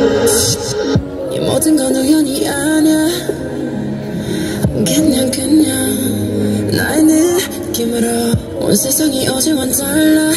이 모든 건 우연이 아니야. 그냥 나의 느낌으로 온 세상이 어제와는 달라.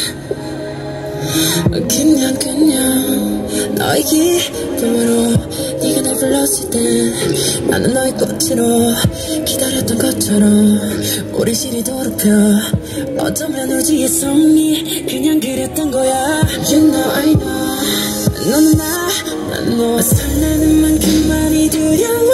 그냥 너의 기쁨으로 네가 날 불렀을 때 나는 너의 꽃으로 기다렸던 것처럼 우리 시리 더럽혀. 어쩌면 우주의 성이 그냥 그랬던 거야. You know I know 너는 난 너 설레는 만큼 많이 두려워.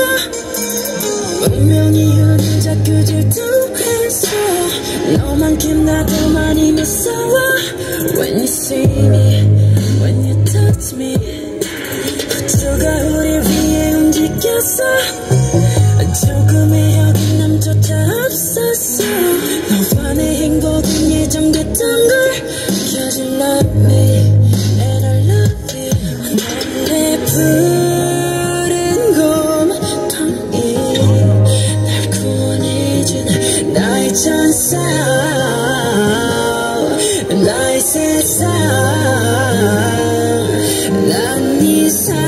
운명이 우릴 자꾸 질투했어. 너만큼 나도 많이 무서워. When you see me, when you touch me, 우주가 우릴 위해 움직였어. 조금의 어긋남조차 없었어. 너와 내 행복은 예정됐던 걸. Cause you love me and I love you. 넌 내 푸른 곰탕이 날 구원해준 나의 천사, 나의 세상. 난 네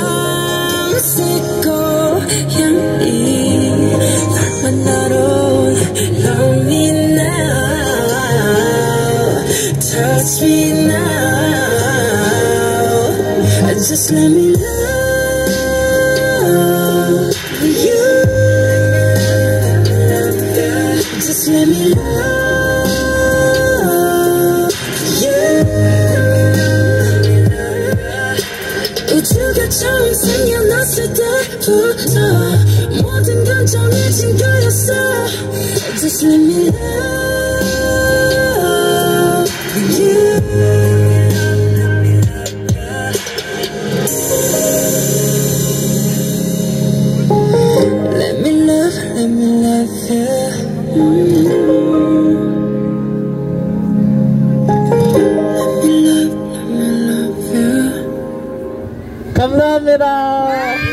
삼색 고향이 널 만나러 Love me now, touch me now. Just let me love you. Just let me love you. 우주가 처음 생겨났을 때부터 모든 건 정해진 거였어. Just let me love you. Let me love you. Let me love you. 감사합니다.